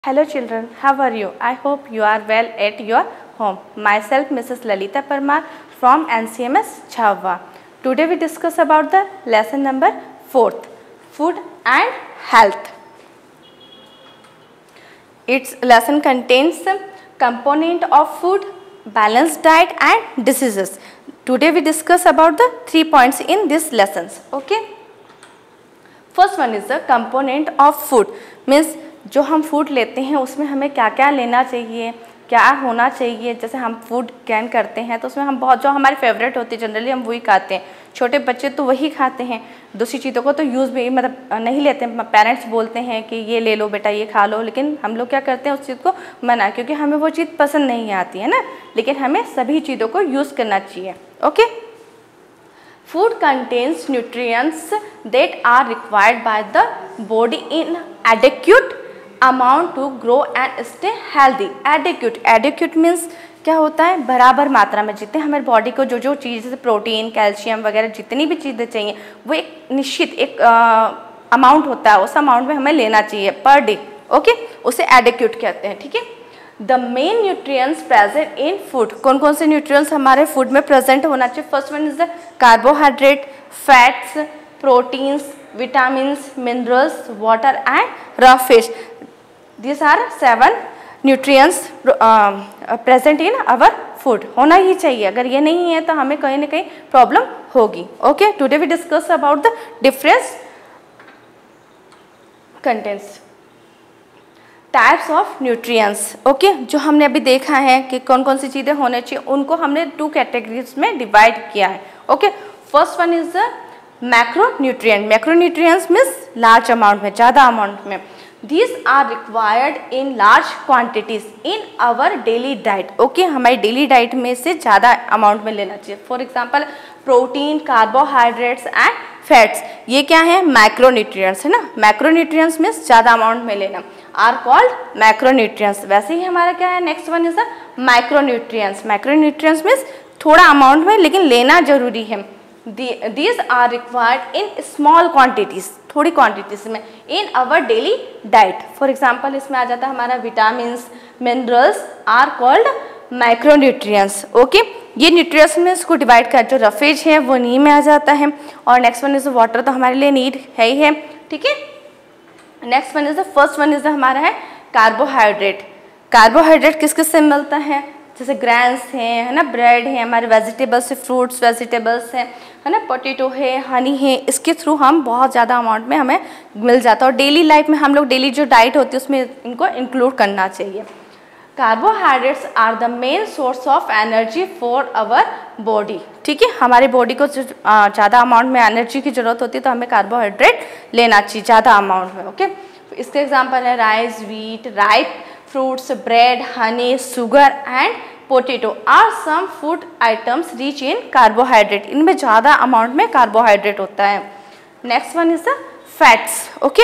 Hello children, how are you? I hope you are well at your home. Myself Mrs. Lalita Parmar from NCMS Chhavva. Today we discuss about the lesson number 4th, Food and Health. Its lesson contains component of food, balanced diet and diseases. Today we discuss about the 3 points in this lessons. Okay. First one is the component of food, means जो हम food लेते हैं उसमें हमें क्या क्या लेना चाहिए, क्या होना चाहिए। जैसे हम फूड कैन करते हैं तो उसमें हम बहुत जो हमारी फेवरेट होती है जनरली हम वही खाते हैं, छोटे बच्चे तो वही खाते हैं, दूसरी चीज़ों को तो यूज़ भी मतलब नहीं लेते हैं। पेरेंट्स बोलते हैं कि ये ले लो बेटा ये खा लो, लेकिन हम लोग क्या करते हैं उस चीज़ को मना, क्योंकि हमें वो चीज़ पसंद नहीं आती है ना। लेकिन हमें सभी चीज़ों को यूज़ करना चाहिए। Okay. Food contains nutrients that are required by the body in adequate amount to grow and stay healthy. Adequate means क्या होता है, बराबर मात्रा में। जितने हमारे बॉडी को जो चीज़ जैसे प्रोटीन, कैल्शियम वगैरह जितनी भी चीज़ें चाहिए वो एक निश्चित एक अमाउंट होता है, उस अमाउंट में हमें लेना चाहिए पर डे। ओके, उसे एडिक्यूट कहते हैं। ठीक है। The main nutrients present in food, कौन कौन से न्यूट्रिएंट्स हमारे फूड में प्रेजेंट होना चाहिए। First one is the carbohydrate, fats, proteins, vitamins, minerals, water and roughage. These are 7 nutrients present in our food. होना ही चाहिए, अगर ये नहीं है तो हमें कहीं ना कहीं प्रॉब्लम होगी। Okay, today we discuss about the difference contents types of nutrients. Okay, जो हमने अभी देखा है कि कौन कौन सी चीज़ें होने चाहिए, उनको हमने 2 कैटेगरीज में डिवाइड किया है। Okay, first one is the macronutrient. Macronutrients means large amount में, ज़्यादा अमाउंट में। These are required in large quantities in our daily diet. Okay, हमारी डेली डाइट में से ज़्यादा अमाउंट में लेना चाहिए। For example protein, carbohydrates and fats, ये क्या है, मैक्रोन्यूट्रिएंट्स है ना। मैक्रोन्यूट्रिएंट्स मीन्स ज़्यादा अमाउंट में लेना, आर कॉल्ड मैक्रोन्यूट्रिएंट्स। वैसे ही हमारा क्या है, next one is the micronutrients. Micronutrients means थोड़ा अमाउंट में लेकिन लेना जरूरी है। These are required in small quantities, थोड़ी क्वांटिटीज में, in our daily diet. For example इसमें आ जाता है हमारा vitamins, minerals are called micronutrients. Okay, ये न्यूट्रिएंट्स में इसको डिवाइड कर, जो रफेज है वो नी में आ जाता है। और नेक्स्ट वन इज वाटर, तो हमारे लिए नीड है ही है। ठीक है। Next one is the first one is the हमारा है कार्बोहाइड्रेट। कार्बोहाइड्रेट किस किस से मिलता है, जैसे ग्रैन्स हैं, है ना, ब्रेड है, हमारे वेजिटेबल्स है, फ्रूट्स वेजिटेबल्स हैं, है ना, पोटैटो है, हनी है, इसके थ्रू हम बहुत ज़्यादा अमाउंट में हमें मिल जाता है। और डेली लाइफ में हम लोग डेली जो डाइट होती है उसमें इनको इंक्लूड करना चाहिए। Carbohydrates are the main source of energy for our body. ठीक है, हमारी बॉडी को ज़्यादा अमाउंट में एनर्जी की ज़रूरत होती है तो हमें कार्बोहाइड्रेट लेना चाहिए ज़्यादा अमाउंट में। ओके, इसके एग्जाम्पल है rice, wheat, ripe fruits, bread, honey, sugar and potato are some food items rich in carbohydrate. इनमें ज़्यादा अमाउंट में कार्बोहाइड्रेट होता है। Next one is the fats. Okay,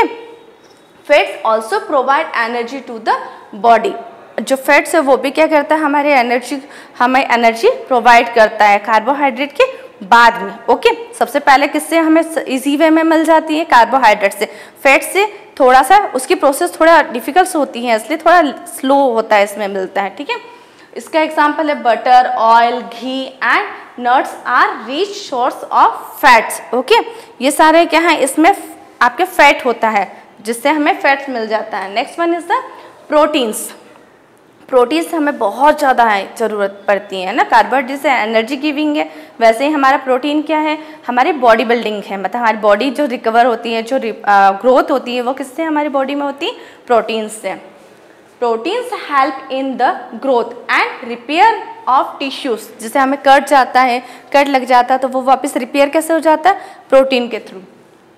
fats also provide energy to the body. जो fats है वो भी क्या करता है, हमें एनर्जी प्रोवाइड करता है कार्बोहाइड्रेट के बाद में। ओके, सबसे पहले किससे हमें इजी वे में मिल जाती है, कार्बोहाइड्रेट से। फैट से थोड़ा सा उसकी प्रोसेस थोड़ा डिफिकल्ट होती है, इसलिए थोड़ा स्लो होता है, इसमें मिलता है। ठीक है। इसका एग्जांपल है butter, oil, ghee and nuts are rich source of fats. Okay, ये सारे क्या है, इसमें आपके फैट होता है जिससे हमें फैट्स मिल जाता है। Next one is the proteins. Proteins हमें बहुत ज़्यादा ज़रूरत पड़ती है ना। कार्बोहाइड्रेट जैसे एनर्जी गिविंग है, वैसे ही हमारा प्रोटीन क्या है, हमारी बॉडी बिल्डिंग है। मतलब हमारी बॉडी जो रिकवर होती है, जो ग्रोथ होती है वो किससे हमारी बॉडी में होती है, प्रोटीन्स से। Proteins help in the growth and repair of tissues. जैसे हमें कट जाता है, कट लग जाता है तो वो वापस रिपेयर कैसे हो जाता है, प्रोटीन के थ्रू।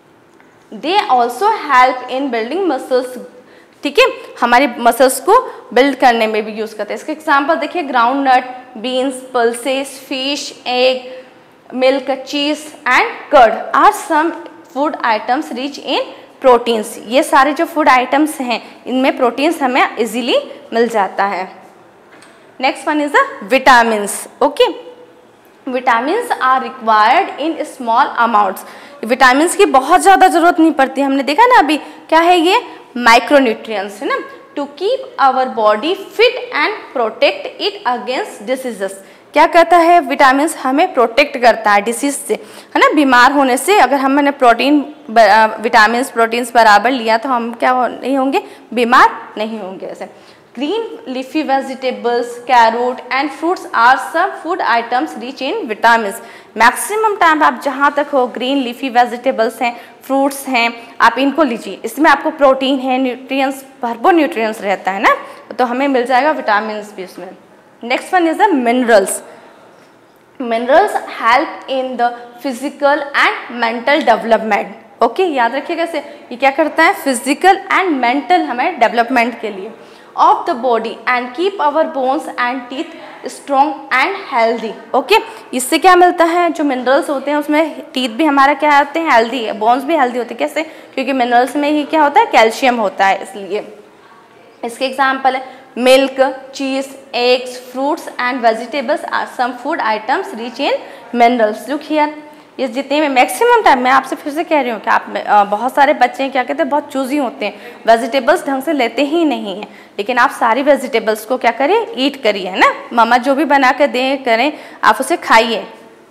They also help in building muscles. ठीक है, हमारे मसल्स को बिल्ड करने में भी यूज़ करते हैं। इसके एग्जाम्पल देखिए, ground nut, beans, pulses, fish, egg, milk, cheese and curd are some food items rich in proteins. ये सारे जो फूड आइटम्स हैं इनमें प्रोटीन्स हमें इजीली मिल जाता है। Next one is the vitamins. Okay, vitamins are required in small amounts. Vitamins की बहुत ज़्यादा ज़रूरत नहीं पड़ती, हमने देखा ना अभी, क्या है ये, माइक्रोन्यूट्रिएंट्स है ना। To keep our body fit and protect it against diseases. क्या करता है विटामिन हमें प्रोटेक्ट करता है डिसीज से, है ना, बीमार होने से। अगर हमने विटामिन प्रोटीन्स बराबर लिया तो हम क्या नहीं होंगे, बीमार नहीं होंगे। ऐसे green leafy vegetables, carrot and fruits are some food items rich in vitamin. Maximum time आप जहाँ तक हो ग्रीन लीफी वेजिटेबल्स हैं, फ्रूट्स हैं, आप इनको लीजिए, इसमें आपको प्रोटीन है, न्यूट्रिएंट्स, भरपूर न्यूट्रिएंट्स रहता है ना, तो हमें मिल जाएगा विटामिन भी इसमें। Next one is the minerals. Minerals help in the physical and mental development. Okay, याद रखिएगा कैसे, ये क्या करता है, फिजिकल एंड मेंटल हमें डेवलपमेंट के लिए of the body and keep our bones and teeth strong and healthy. Okay, इससे क्या मिलता है, जो मिनरल्स होते हैं उसमें टीथ भी हमारा क्या होते हैं, हेल्दी है, बोन्स भी हेल्दी होते हैं। कैसे, क्योंकि मिनरल्स में ही क्या होता है, कैल्शियम होता है, इसलिए। इसके एग्जाम्पल है milk, cheese, eggs, fruits and vegetables are some food items rich in minerals. Look here, ये जितने में मैक्सिमम टाइम, मैं आपसे फिर से कह रही हूँ कि आप बहुत सारे बच्चे क्या कहते हैं, बहुत चूजी होते हैं, वेजिटेबल्स ढंग से लेते ही नहीं हैं। लेकिन आप सारी वेजिटेबल्स को क्या करिए, ईट करिए, है ना, मम्मा जो भी बना कर दें करें, आप उसे खाइए।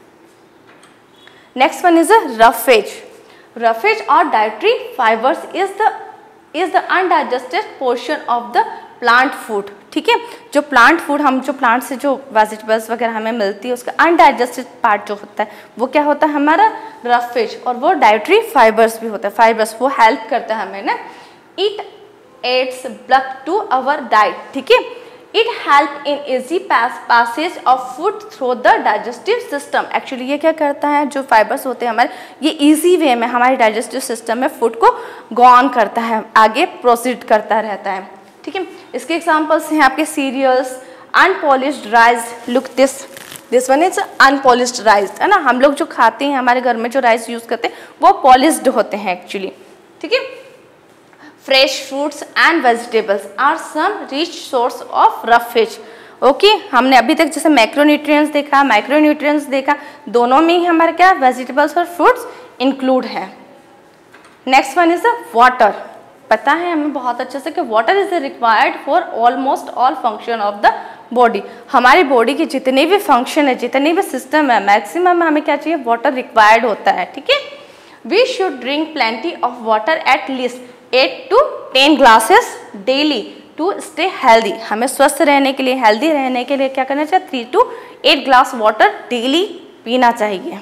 Next one is roughage. Roughage or dietary fibres is the undigested portion of the plant food. ठीक है, जो प्लांट फूड, हम जो प्लांट से जो वेजिटेबल्स वगैरह हमें मिलती है, उसका अनडाइजेस्टेड पार्ट जो होता है वो क्या होता है, हमारा रफेज, और वो डाइटरी फाइबर्स भी होता है। फाइबर्स वो हेल्प करता है हमें ना, it adds blood to our diet. ठीक है, it help in easy passage of food through the digestive system. Actually ये क्या करता है, जो फाइबर्स होते हैं हमारे, ये इजी वे में हमारे डाइजेस्टिव सिस्टम में फूड को गो ऑन करता है, आगे प्रोसीड करता रहता है। ठीक है, इसके एग्जांपल्स हैं आपके cereals, unpolished rice. Look this one is unpolished rice, है ना, हम लोग जो खाते हैं, हमारे घर में जो राइस यूज करते हैं वो पॉलिश्ड होते हैं एक्चुअली। ठीक है, fresh fruits and vegetables are some rich source of roughage. Okay, हमने अभी तक जैसे मैक्रोन्यूट्रिएंट्स देखा, माइक्रोन्यूट्रिएंट्स देखा, दोनों में ही हमारे क्या वेजिटेबल्स और फ्रूट्स इंक्लूड है। Next one is water. पता है हमें बहुत अच्छे से कि water is required for almost all function of the body. हमारी बॉडी के जितने भी फंक्शन है, जितने भी सिस्टम है, मैक्सिमम हमें क्या चाहिए, वाटर रिक्वायर्ड होता है। ठीक है, we should drink plenty of water at least 8 to 10 glasses daily to stay healthy. हमें स्वस्थ रहने के लिए, हेल्दी रहने के लिए क्या करना चाहिए, 3 to 8 ग्लास वाटर डेली पीना चाहिए।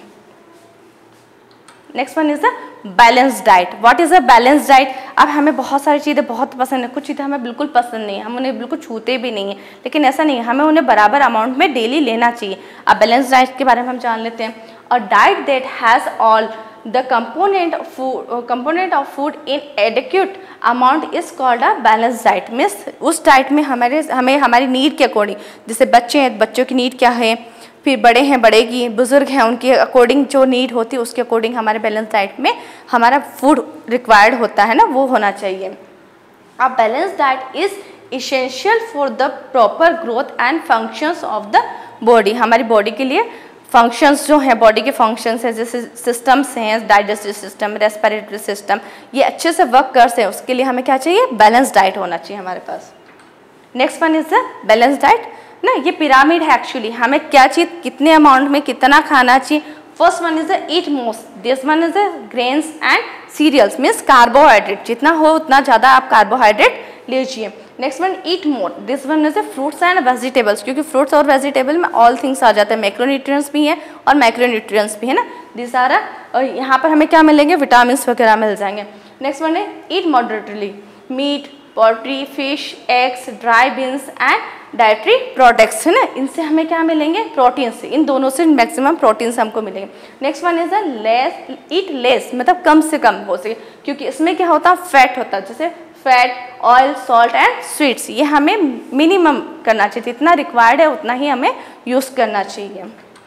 Next one is the balance diet. What is a balance diet? अब हमें बहुत सारी चीज़ें बहुत पसंद है, कुछ चीज़ें हमें बिल्कुल पसंद नहीं है, हम उन्हें बिल्कुल छूते भी नहीं है, लेकिन ऐसा नहीं है, हमें उन्हें बराबर अमाउंट में डेली लेना चाहिए। अब बैलेंस डाइट के बारे में हम जान लेते हैं। A diet that has all the component of food in adequate amount is called a balanced diet। Means उस डाइट में हमें हमारी नीड के अकॉर्डिंग, जैसे बच्चे हैं, बच्चों की नीड क्या है, फिर बड़े हैं, बड़े की, बुजुर्ग हैं, उनके अकॉर्डिंग जो नीड होती है उसके अकॉर्डिंग हमारे बैलेंस डाइट में हमारा फूड रिक्वायर्ड होता है ना, वो होना चाहिए। A balance diet is essential for the proper growth and functions of the body. हमारी बॉडी के लिए फंक्शंस जो हैं, बॉडी के फंक्शंस हैं, जैसे सिस्टम्स हैं, डाइजेस्टिव सिस्टम, रेस्पिरेटरी सिस्टम, ये अच्छे से वर्क कर सकें, उसके लिए हमें क्या चाहिए, बैलेंस डाइट होना चाहिए हमारे पास। Next one is the balance diet ना, ये पिरामिड है एक्चुअली, हमें क्या चीज़ कितने अमाउंट में कितना खाना चाहिए। First one is the eat most, this one is the grains and cereals, means carbohydrate, जितना हो उतना ज़्यादा आप कार्बोहाइड्रेट लीजिए। Next one eat more, this one is fruits and vegetables, क्योंकि फ्रूट्स और वेजिटेबल में ऑल थिंग्स आ जाते हैं, मैक्रोन्यूट्रिएंट्स भी हैं और माइक्रोन्यूट्रिएंट्स भी है ना, दिस आर यहाँ पर हमें क्या मिलेंगे, विटामिन वगैरह मिल जाएंगे। नेक्स्ट वन है eat moderately, meat, poultry, fish, eggs, dry beans and dietary products, है ना, इनसे हमें क्या मिलेंगे, प्रोटीन्स, इन दोनों से मैक्सिमम प्रोटीन्स हमको मिलेंगे। Next one is less, eat less, मतलब कम से कम हो सके, क्योंकि इसमें क्या होता है, फैट होता है, जैसे fat, oil, salt and sweets, ये हमें मिनिमम करना चाहिए, जितना रिक्वायर्ड है उतना ही हमें यूज़ करना चाहिए।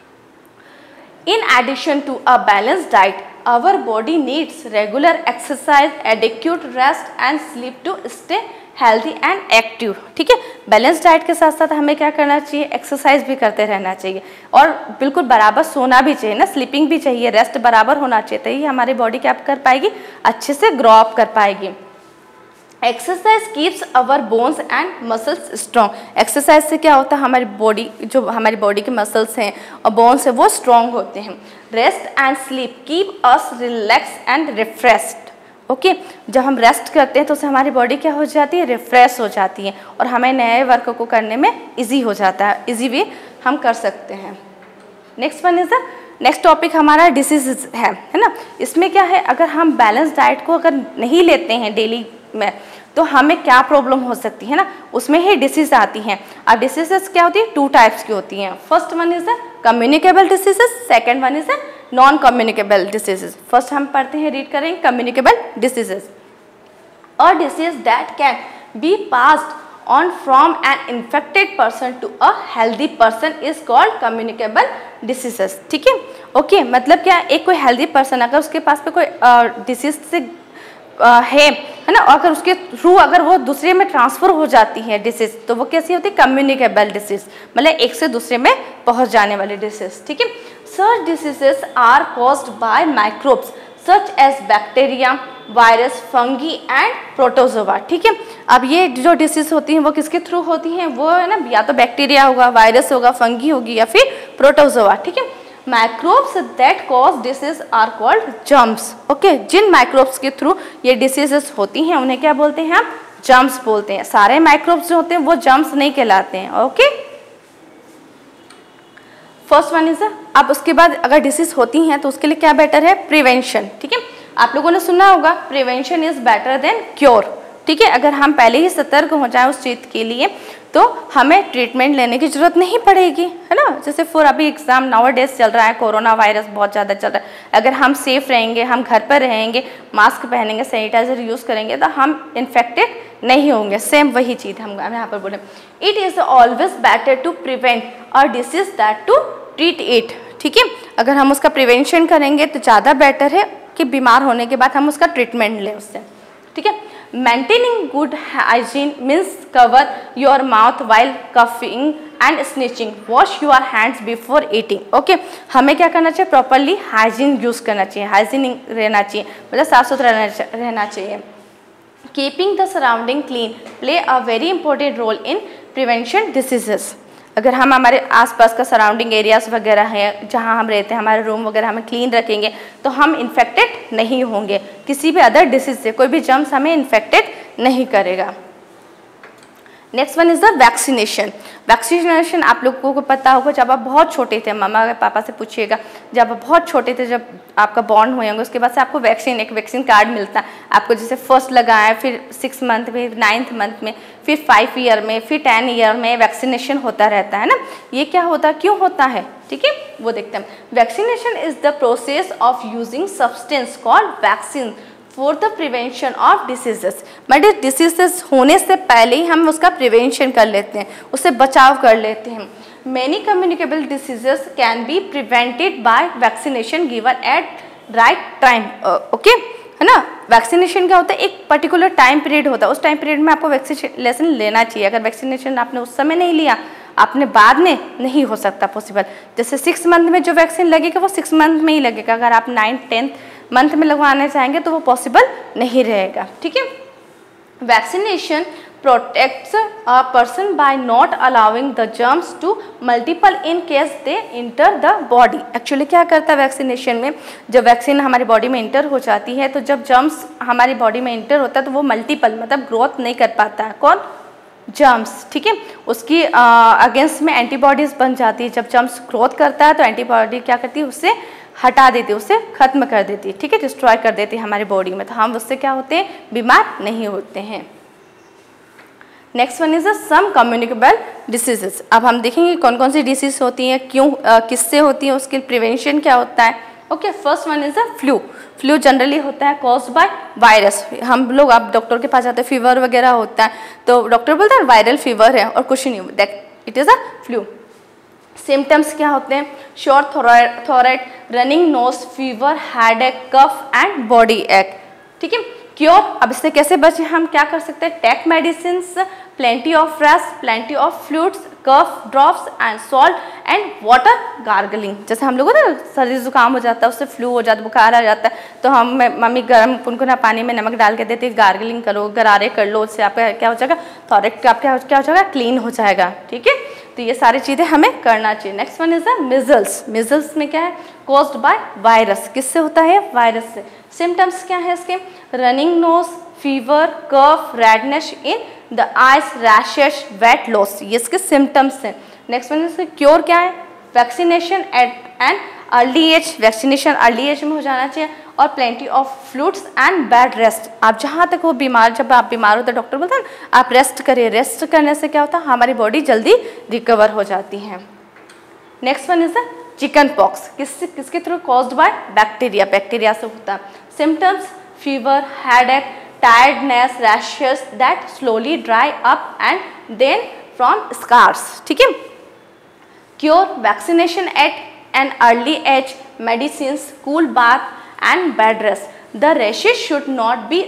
In addition to a balance diet, our body needs regular exercise, adequate rest and sleep to stay healthy and active. ठीक है, बैलेंस डाइट के साथ साथ हमें क्या करना चाहिए, एक्सरसाइज भी करते रहना चाहिए और बिल्कुल बराबर सोना भी चाहिए ना, स्लीपिंग भी चाहिए, रेस्ट बराबर होना चाहिए, तभी हमारी बॉडी क्या कर पाएगी, अच्छे से ग्रो अप कर पाएगी। Exercise keeps our bones and muscles strong. Exercise से क्या होता है, हमारी बॉडी, जो हमारी बॉडी के मसल्स हैं और बोन्स हैं वो स्ट्रॉन्ग होते हैं। Rest and sleep keep us relax and refreshed. Okay, जब हम रेस्ट करते हैं तो उससे हमारी बॉडी क्या हो जाती है, रिफ्रेश हो जाती है और हमें नए वर्क को करने में ईजी हो जाता है, ईजी वे हम कर सकते हैं। Next one is the next topic हमारा डिसीज है ना। इसमें क्या है, अगर हम बैलेंस डाइट को अगर नहीं लेते हैं डेली में तो हमें क्या प्रॉब्लम हो सकती है ना, उसमें ही डिसीज आती हैं। अब डिसीजेस क्या होती है, 2 टाइप्स की होती हैं। First one is the communicable diseases, second one is the non communicable diseases. First हम पढ़ते हैं, रीड करेंगे communicable diseases. A disease that can be passed on from an infected person to a healthy person is called communicable diseases। ठीक है, okay, मतलब क्या, एक कोई हेल्दी पर्सन अगर उसके पास पे कोई डिसीज से है ना, और अगर उसके थ्रू अगर वो दूसरे में ट्रांसफर हो जाती है डिसीज, तो वो कैसी होती है, कम्युनिकेबल डिसीज, मतलब एक से दूसरे में पहुंच जाने वाली डिसीज। ठीक है, such diseases are caused by microbes such as bacteria, virus, fungi and protozoa. ठीक है, अब ये जो डिसीज होती हैं वो किसके थ्रू होती हैं, वो है ना, या तो बैक्टीरिया होगा, वायरस होगा, फंगी होगी या फिर प्रोटोजोआ। ठीक है, microbes that cause disease are called germs. Okay, जिन माइक्रोब्स के थ्रू ये डिसीजेस होती हैं उन्हें क्या बोलते हैं, हम जर्म्स बोलते हैं। सारे माइक्रोब्स जो होते हैं वो जर्म्स नहीं कहलाते हैं। ओके, फर्स्ट वन इज, अब उसके बाद अगर डिसीज होती हैं तो उसके लिए क्या बेटर है, प्रिवेंशन। ठीक है, आप लोगों ने सुना होगा prevention is better than cure. ठीक है, अगर हम पहले ही सतर्क हो जाएं उस चीज के लिए तो हमें ट्रीटमेंट लेने की जरूरत नहीं पड़ेगी, है ना। जैसे फॉर अभी एग्जाम नाउ डेज चल रहा है, कोरोना वायरस बहुत ज़्यादा चल रहा है, अगर हम सेफ रहेंगे, हम घर पर रहेंगे, मास्क पहनेंगे, सैनिटाइजर यूज़ करेंगे तो हम इन्फेक्टेड नहीं होंगे। सेम वही चीज़ हम यहाँ पर बोले, it is always better to prevent a disease that to treat it. ठीक है, अगर हम उसका प्रिवेंशन करेंगे तो ज़्यादा बेटर है कि बीमार होने के बाद हम उसका ट्रीटमेंट लें उससे। ठीक है, maintaining good hygiene means cover your mouth while coughing and sneezing, wash your hands before eating. Okay, हमें क्या करना चाहिए, प्रॉपरली हाइजीन यूज़ करना चाहिए, हाइजीन रहना चाहिए, मतलब साफ सुथरा रहना चाहिए। Keeping the surrounding clean play a very important role in prevention diseases. अगर हम हमारे आसपास का सराउंडिंग एरियाज वगैरह है जहाँ हम रहते हैं, हमारे रूम वगैरह हमें क्लीन रखेंगे तो हम इन्फेक्टेड नहीं होंगे, किसी भी अदर डिसीज से कोई भी जर्म्स हमें इन्फेक्टेड नहीं करेगा। Next one is the vaccination. Vaccination आप लोगों को पता होगा, जब आप बहुत छोटे थे, मामा पापा से पूछिएगा, जब आप बहुत छोटे थे, जब आपका बॉर्न हुए होंगे उसके बाद से आपको एक वैक्सीन कार्ड मिलता है आपको, जैसे फर्स्ट लगाया, फिर 6 मंथ में, 9th मंथ में, फिर 5 ईयर में, फिर 10 ईयर में वैक्सीनेशन होता रहता है ना। ये क्या होता है, क्यों होता है, ठीक है, वो देखते हैं। Vaccination is the process of using substance called vaccine for the prevention of diseases. मतलब डिसीजेस होने से पहले ही हम उसका प्रिवेंशन कर लेते हैं, उससे बचाव कर लेते हैं। Many communicable diseases can be prevented by vaccination given at right time. Okay, है ना। वैक्सीनेशन क्या होता है, एक पर्टिकुलर टाइम पीरियड होता है, उस टाइम पीरियड में आपको वैक्सीनेशन लेना चाहिए। अगर वैक्सीनेशन आपने उस समय नहीं लिया, आपने बाद में, नहीं हो सकता पॉसिबल। जैसे 6 मंथ में जो वैक्सीन लगेगा वो 6 मंथ में ही लगेगा, अगर आप 9th 10th मंथ में लगवाना चाहेंगे तो वो पॉसिबल नहीं रहेगा। ठीक है, vaccination protects a person by not allowing the germs to multiple in case they enter the body. Actually क्या करता है वैक्सीनेशन में, जब वैक्सीन हमारी बॉडी में इंटर हो जाती है तो जब जर्म्स हमारी बॉडी में इंटर होता है तो वो मल्टीपल मतलब ग्रोथ नहीं कर पाता है, कौन, जर्म्स। ठीक है, उसकी अगेंस्ट में एंटीबॉडीज बन जाती है। जब जर्म्स ग्रोथ करता है तो एंटीबॉडी क्या करती है, उससे हटा देती है, उससे खत्म कर देती है। ठीक है, डिस्ट्रॉय कर देती है हमारी बॉडी में, तो हम उससे क्या होते हैं, बीमार नहीं होते हैं। Next one is some communicable diseases. अब हम देखेंगे कौन कौन सी डिसीज होती हैं, क्यों, किससे होती हैं, उसके प्रिवेंशन क्या होता है। Okay, first one is flu. Flu generally होता है कॉज्ड बाय वायरस। हम लोग अब डॉक्टर के पास जाते हैं, फीवर वगैरह होता है तो डॉक्टर बोलता है वायरल फीवर है और कुछ नहीं, that it is a flu. Symptoms क्या होते हैं, sore throat, running nose, fever, headache, cough and body ache. ठीक है, क्योर, अब इससे कैसे बचे, हम क्या कर सकते हैं, take medicine, plenty of rest, plenty of fluids, cough drops and salt and water gargling. जैसे हम लोगों ना सर्दी जुकाम हो जाता है, उससे फ्लू हो जाता है, बुखार आ जाता है, तो हम मम्मी गर्म गुनगुना पानी में नमक डाल के देती है, गार्गलिंग करो, गरारे कर लो, उससे आपका क्या हो जाएगा, थॉरेक्स आपका क्या हो जाएगा, क्लीन हो जाएगा। ठीक है, तो ये सारी चीज़ें हमें करना चाहिए। Next one is the measles. Measles में क्या है, कॉज्ड बाय वायरस। किससे होता है, वायरस से। सिम्टम्स क्या है इसके, running nose, fever, cough, redness in the eyes, rashes, weight loss, ये इसके सिम्टम्स हैं। नेक्स्ट वन इसका क्योर क्या है, vaccination at an early age, vaccination early age में हो जाना चाहिए, और plenty of fluids and bed rest. आप जहाँ तक वो बीमार, जब आप बीमार होते हैं डॉक्टर बोलते हैं आप रेस्ट करिए, रेस्ट करने से क्या होता है, हमारी बॉडी जल्दी रिकवर हो जाती है। Next one is the chicken pox. किसके through, caused by bacteria, bacteria से होता है। Symptoms fever, headache, tiredness, rashes that slowly dry up and then from scars. ठीक है, cure vaccination at an early age, medicines, cool bath and bed rest. The rashes should not be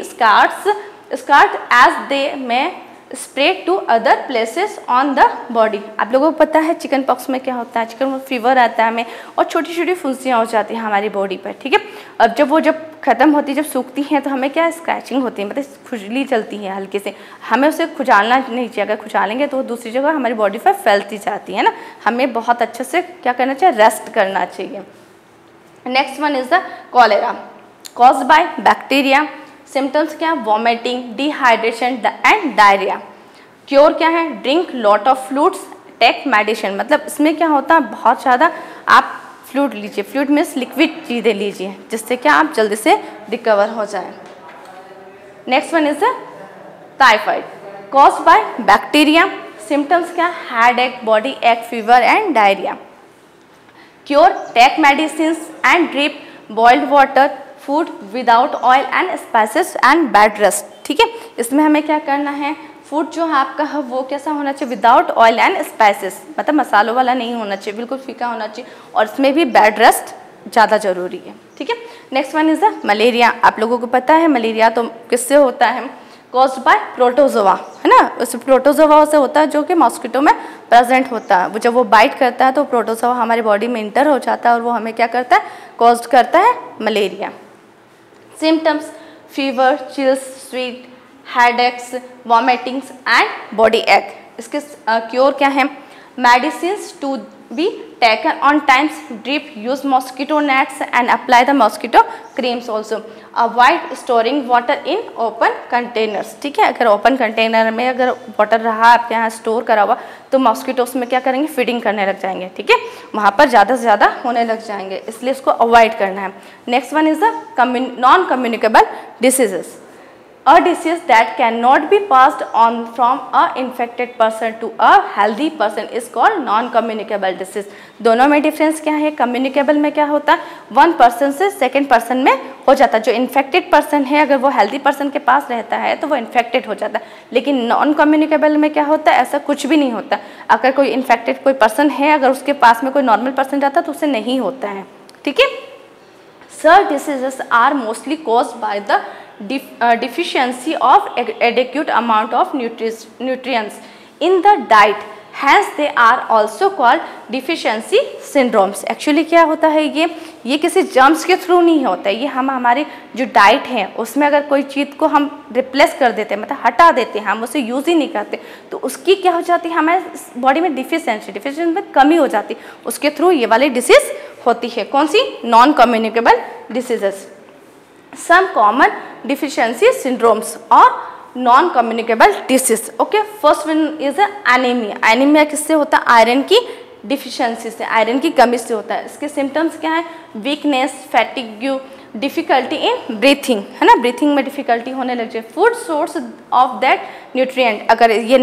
scarred as they may spread to other places on the body. आप लोगों को पता है chicken pox में क्या होता है, चिकन फीवर आता है हमें, और छोटी छोटी फुंसियाँ हो जाती हैं हमारी बॉडी पर। ठीक है, अब जब ख़त्म होती है, जब सूखती हैं, तो हमें क्या स्क्रैचिंग होती है, मतलब खुजली चलती है हल्के से, हमें उसे खुजालना नहीं चाहिए। अगर खुजालेंगे तो वो दूसरी जगह हमारी बॉडी पर फैलती जाती है ना, हमें बहुत अच्छे से क्या करना चाहिए, रेस्ट करना चाहिए। Next one is the cholera, caused by bacteria. Symptoms क्या, vomiting, dehydration and diarrhoea. Cure क्या है, drink lot of fluids, take medicine. मतलब इसमें क्या होता है, बहुत ज़्यादा आप फ्लूइड लीजिए, फ्लूइड मीन्स लिक्विड चीज़ें लीजिए, जिससे क्या आप जल्दी से रिकवर हो जाए। Next one is the typhoid, caused by bacteria. Symptoms क्या, headache, body ache, fever and diarrhoea. Cure, take medicine and drip boiled water, food without oil and spices and bed rest. ठीक है, इसमें हमें क्या करना है, फूड जो है आपका है वो कैसा होना चाहिए, विदाउट ऑयल एंड स्पाइसेस, मतलब मसालों वाला नहीं होना चाहिए, बिल्कुल फीका होना चाहिए, और इसमें भी बेड रेस्ट ज़्यादा ज़रूरी है। ठीक है, next one is the malaria. आप लोगों को पता है मलेरिया तो किससे होता है, कॉज्ड बाय प्रोटोजोआ, है ना, उस प्रोटोजोआ से होता है जो कि मॉस्किटो में प्रेजेंट होता है। वो जब वो बाइट करता है तो प्रोटोजोआ हमारी बॉडी में इंटर हो जाता है, और वो हमें क्या करता है, कॉज्ड करता है malaria. Symptoms fever, chills, sweat, headaches, vomitings and body ache. इसके क्योर क्या है, medicines to be taken on times, drip, use mosquito nets and apply the mosquito creams also. Avoid storing water in open containers. ठीक है, अगर open container में अगर water रहा आपके यहाँ स्टोर करा हुआ, तो मॉस्किटोस में क्या करेंगे, फीडिंग करने लग जाएंगे। ठीक है, वहाँ पर ज़्यादा से ज़्यादा होने लग जाएंगे, इसलिए इसको अवॉइड करना है। Next one is the non communicable diseases. A disease that cannot be passed on from a infected person to a healthy person is called non-communicable disease. दोनों में डिफरेंस क्या है, कम्युनिकेबल में क्या होता है, वन पर्सन से सेकेंड पर्सन में हो जाता है। जो इन्फेक्टेड पर्सन है अगर वो हेल्दी पर्सन के पास रहता है तो वो इन्फेक्टेड हो जाता है, लेकिन नॉन कम्युनिकेबल में क्या होता है, ऐसा कुछ भी नहीं होता। अगर कोई इन्फेक्टेड कोई पर्सन है, अगर उसके पास में कोई नॉर्मल पर्सन जाता है तो उससे नहीं होता है। ठीक है, such diseases are mostly caused by the deficiency of adequate amount of nutrients in the diet, hence they are also called deficiency syndromes. Actually क्या होता है, ये किसी जर्म्स के थ्रू नहीं होता है, ये हमारी जो डाइट है उसमें अगर कोई चीज़ को हम रिप्लेस कर देते हैं, मतलब हटा देते हैं, हम उसे यूज़ ही नहीं करते, तो उसकी क्या हो जाती है, हमारे बॉडी में डिफिशियंसी में कमी हो जाती है, उसके थ्रू ये वाली डिसीज़ होती है। कौन सी, non communicable diseases. Some common deficiency syndromes और non communicable disease. Okay, first one is anaemia. Anaemia किससे होता है, आयरन की डिफिशियंसी से, आयरन की कमी से होता है। इसके सिम्टम्स क्या है, weakness, fatigue, difficulty in breathing, है ना, ब्रीथिंग में डिफिकल्टी होने लग जाए। Food source of that nutrient, अगर ये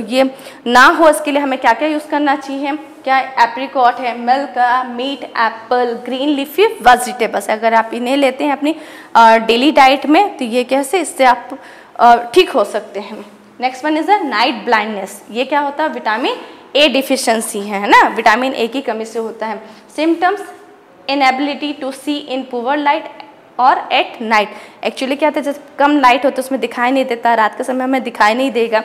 ना हो, इसके लिए हमें क्या क्या यूज़ करना चाहिए, क्या एप्रिकॉट है, milk, meat, apple, green leafy vegetables. अगर आप इन्हें लेते हैं अपनी डेली डाइट में तो ये कैसे, इससे आप ठीक हो सकते हैं। Next one is a night blindness. ये क्या होता है, विटामिन ए डिफिशिएंसी है ना, विटामिन ए की कमी से होता है। Symptoms inability to see in poor light और एट नाइट। एक्चुअली क्या होता है, जब कम लाइट होता है उसमें दिखाई नहीं देता, रात के समय हमें दिखाई नहीं देगा,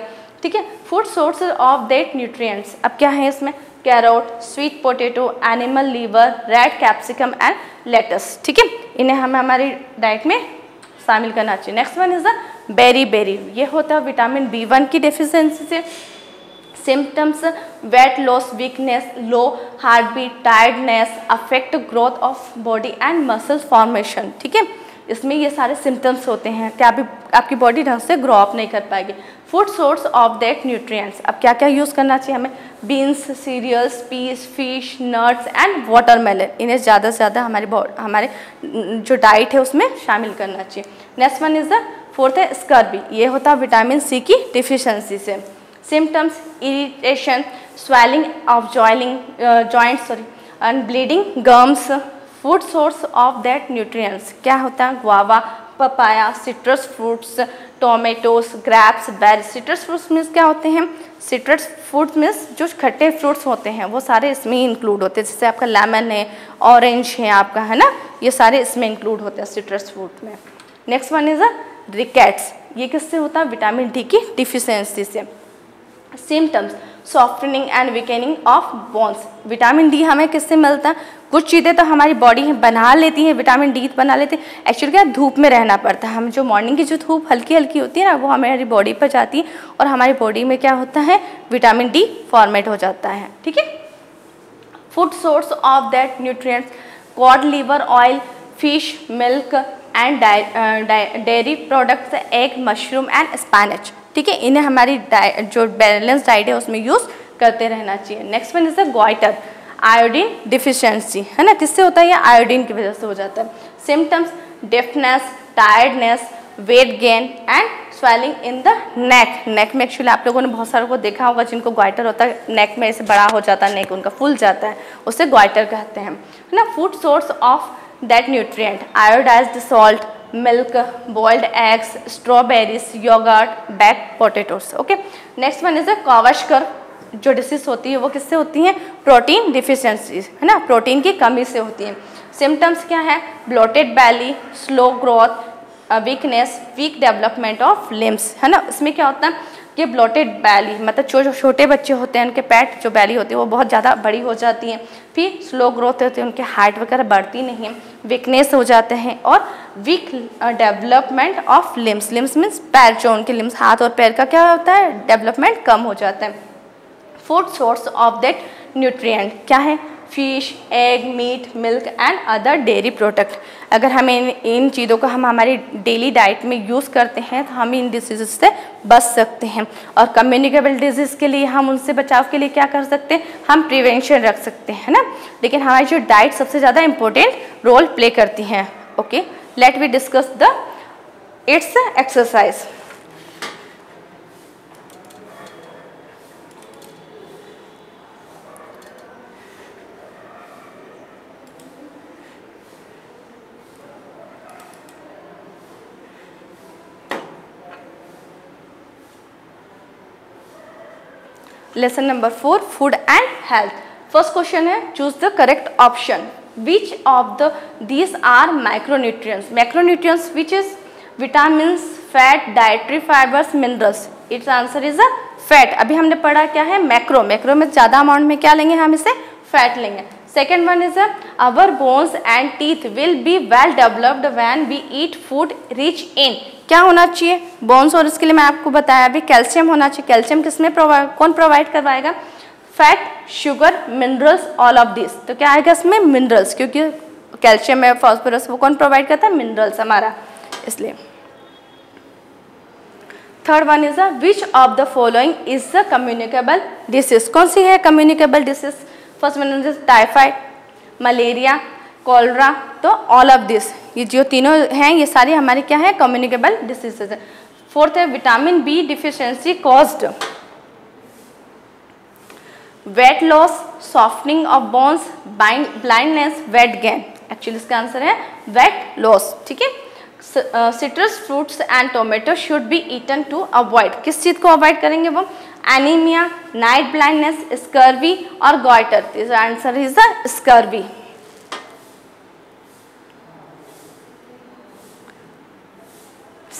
ठीक है। Food sources of that nutrients, अब क्या है इसमें, carrot, sweet potato, animal liver, red capsicum and lettuce, ठीक है, इन्हें हमें हमारी डाइट में शामिल करना चाहिए। Next one is the beriberi, ये होता है विटामिन B1 की डेफिशिएंसी से। Symptoms, weight loss, weakness, low heart beat, tiredness, affect growth of body and muscles formation, ठीक है, इसमें ये सारे सिम्टम्स होते हैं कि आपकी बॉडी ढंग से ग्रो अप नहीं कर पाएगी। Food source of that nutrients, अब क्या क्या यूज़ करना चाहिए हमें, beans, cereals, peas, fish, nuts and watermelon, इन्हें ज़्यादा से ज़्यादा हमारे जो डाइट है उसमें शामिल करना चाहिए। Next one is the fourth है स्कर्वी, ये होता है विटामिन C की डिफिशियंसी से। Symptoms, irritation, swelling of joints and bleeding gums. Food source of that nutrients क्या होता है, guava, papaya, citrus fruits, tomatoes, grapes, berries. Citrus fruits means क्या होते हैं, सिट्रस फ्रूट्स मीन्स जो खट्टे फ्रूट्स होते हैं वो सारे इसमें ही इंक्लूड होते हैं, जैसे आपका लेमन है, ऑरेंज है आपका, है ना, ये सारे इसमें इंक्लूड होते हैं सिट्रस फ्रूट में। नेक्स्ट वन इज रिकेट्स, ये किससे होता है, विटामिन D की डिफिशियंसी से। Symptoms, softening and weakening of bones, vitamin D हमें किससे मिलता है, कुछ चीज़ें तो हमारी बॉडी बना लेती है, विटामिन D बना लेती है, एक्चुअली क्या धूप में रहना पड़ता है, हम जो मॉर्निंग की जो धूप हल्की हल्की होती है ना वो हमारी बॉडी पर जाती है और हमारी बॉडी में क्या होता है, विटामिन D फॉर्मेट हो जाता है, ठीक है। Food source of that nutrients, cod liver oil, fish, milk and dairy products, egg, mushroom and spinach, ठीक है, इन्हें हमारी जो बैलेंस डाइट है उसमें यूज़ करते रहना चाहिए। Next one is the goitre, iodine deficiency, है ना, किससे होता है, ये आयोडीन की वजह से हो जाता है। Symptoms, deafness, tiredness, weight gain and swelling in the neck में एक्चुअली आप लोगों ने बहुत सारों को देखा होगा जिनको गोइटर होता है, नेक में ऐसे बड़ा हो जाता है, नेक उनका फूल जाता है, उसे गोइटर कहते हैं, है ना। Food source of that nutrient, iodised salt, milk, boiled eggs, strawberries, yoghurt, baked potatoes, okay. Next one is the kwashiorkor, जो डिसीज होती है वो किससे होती है, प्रोटीन डिफिशियंसी, है ना, प्रोटीन की कमी से होती है। सिम्टम्स क्या है, bloated belly, slow growth, weakness, weak development of limbs, है ना, इसमें क्या होता है कि ब्लोटेड बैली मतलब जो छोटे बच्चे होते हैं उनके पेट जो बैली होती है वो बहुत ज़्यादा बड़ी हो जाती है, फिर स्लो ग्रोथ होती है, उनके हाइट वगैरह बढ़ती नहीं है, वीकनेस हो जाते हैं और weak development of limbs means पैर, जो उनके लिम्स हाथ और पैर का क्या होता है, डेवलपमेंट कम हो जाता है। Food source of that nutrient क्या है, fish, egg, meat, milk and other dairy product. अगर हमें इन चीज़ों को हम हमारी डेली डाइट में यूज़ करते हैं तो हम इन डिसीज़ से बच सकते हैं। और कम्युनिकेबल डिजीज़ के लिए हम उनसे बचाव के लिए क्या कर सकते हैं, हम प्रिवेंशन रख सकते हैं ना, लेकिन हमारी जो डाइट सबसे ज़्यादा इंपॉर्टेंट रोल प्ले करती हैं। Okay, let we discuss the its exercise. Lesson number 4, food and health. First question है, choose the correct option. Which of the these are micronutrients? Macronutrients which is vitamin, fat, dietary fibres, minerals. Its answer is a fat. अभी हमने पढ़ा क्या है, macro. Macro में ज़्यादा amount में क्या लेंगे, हम इसे फैट लेंगे। Second one is our bones and teeth will be well developed when we eat food rich in. क्या होना चाहिए बोन्स, और इसके लिए मैं आपको बताया अभी कैल्शियम होना चाहिए। कैल्शियम किसमें कौन प्रोवाइड करवाएगा, fat, sugar, minerals, all of this. तो क्या आएगा इसमें, मिनरल्स, क्योंकि कैल्शियम है, फॉस्फोरस, वो कौन प्रोवाइड करता है, मिनरल्स हमारा, इसलिए। Third one is which of the following is the communicable disease. कौन सी है communicable disease? First one is typhoid, malaria, cholera. तो ऑल ऑफ दिस, ये जो तीनों हैं ये सारी हमारी क्या है, कम्युनिकेबल डिसीजेज है। फोर्थ है vitamin B deficiency caused weight loss, softening of bones, blindness, weight gain. Actually इसका आंसर है वेट लॉस, ठीक है। Citrus fruits and tomato should be eaten to avoid. किस चीज़ को अवॉइड करेंगे वो, एनीमिया, नाइट ब्लाइंडनेस, स्कर्वी और goitre. This answer is the scurvy.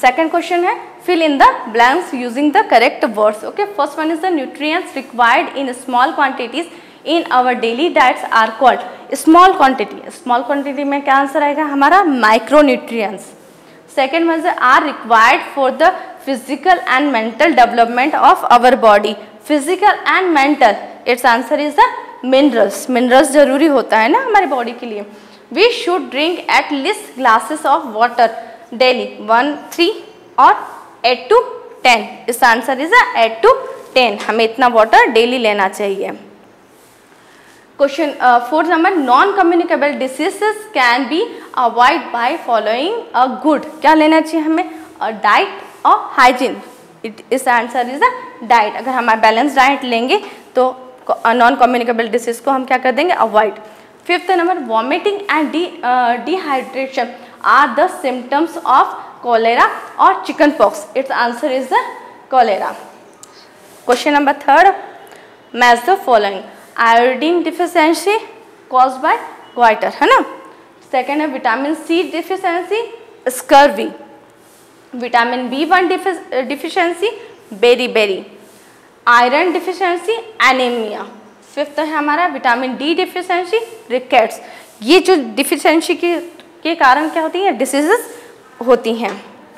Second question है fill in the blanks using the correct words. Okay, first one is the nutrients required in small quantities in our daily diets are called small quantity. Small quantity में क्या answer आएगा हमारा micronutrients. Second one is are required for the physical and mental development of our body. Physical and mental, its answer is the minerals. Minerals जरूरी होता है ना हमारे body के लिए. We should drink at least glasses of water daily, 1, 3 और 8 to 10. इस answer is 8 to 10. हमें इतना वाटर डेली लेना चाहिए. Question 4 number, non communicable diseases can be avoid by following a good. क्या लेना चाहिए हमें? डाइट और हाइजीन. इस आंसर इज डाइट. अगर हम बैलेंस डाइट लेंगे तो नॉन कम्युनिकेबल डिसीज को हम क्या कर देंगे? Avoid. Fifth number, vomiting and dehydration are the symptoms of cholera or chicken pox. Its answer is the cholera. Question number 3, match the following. Iodine deficiency caused by goiter, है ना. Second है vitamin C deficiency, scurvy. Vitamin B1 deficiency, beriberi. Iron deficiency, anemia. Fifth है हमारा vitamin D deficiency, rickets. ये जो deficiency के कारण क्या होती है? डिसीजेस होती हैं.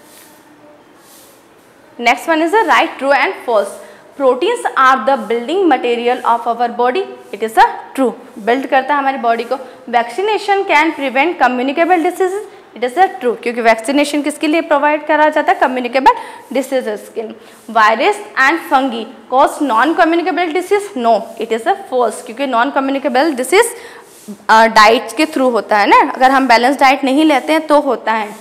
Next one is a right, true and false. Proteins are the building material of our body. It is a true. Build करता है हमारी बॉडी को. Vaccination can prevent communicable diseases. It is a true, क्योंकि vaccination किसके लिए provide करा जाता है? कम्युनिकेबल डिसीजेस के. Virus and fungi cause non communicable disease. No, it is a false, क्योंकि नॉन कम्युनिकेबल डिसीज डाइट के थ्रू होता है ना. अगर हम बैलेंस डाइट नहीं लेते हैं तो होता है.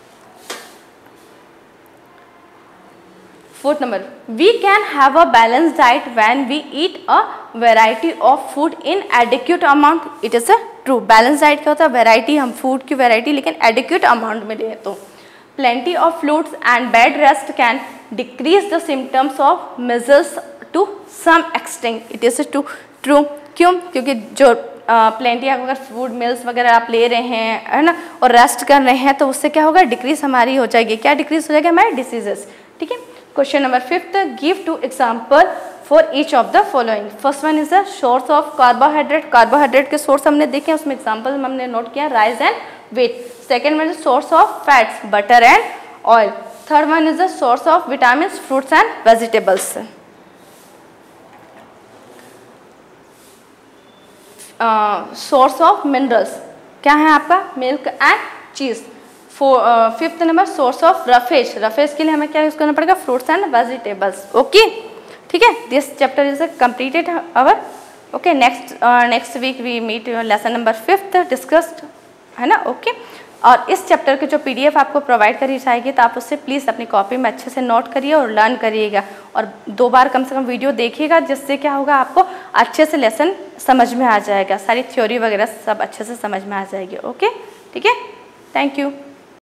Fourth number, we can have a balanced diet when we eat a variety of food in adequate amount. It is a true. Balanced diet क्या होता है? वैरायटी, हम फूड की वैरायटी लेकिन adequate amount में लें तो. Plenty of fluids and bed rest can decrease the symptoms of measles to some extent. It is a true. क्यों? क्योंकि जो प्लेंटी अगर फूड मिल्स वगैरह आप ले रहे हैं, है ना, और रेस्ट कर रहे हैं तो उससे क्या होगा? डिक्रीज हमारी हो जाएगी. क्या डिक्रीज हो जाएगा? हमारे डिसीजेस. ठीक है. Question number 5, give 2 example for each of the following. First one is the source of carbohydrate. Carbohydrate के सोर्स हमने देखे, उसमें एग्जाम्पल हमने नोट किया, rice and wheat. Second one is source of fats, butter and oil. Third one is the source of vitamin, fruits and vegetables. Source of minerals क्या है आपका? Milk and cheese. Fifth number, source of roughage. Roughage के लिए हमें क्या use करना पड़ेगा? Fruits and vegetables. Okay, ठीक है. This chapter is completed our. Okay, next week we meet lesson number 5 discussed, है ना. ओके, और इस चैप्टर के जो PDF आपको प्रोवाइड करी जाएगी तो आप उससे प्लीज़ अपनी कॉपी में अच्छे से नोट करिए और लर्न करिएगा, और 2 बार कम से कम वीडियो देखिएगा, जिससे क्या होगा? आपको अच्छे से लेसन समझ में आ जाएगा. सारी थ्योरी वगैरह सब अच्छे से समझ में आ जाएगी. ओके, ठीक है. Thank you.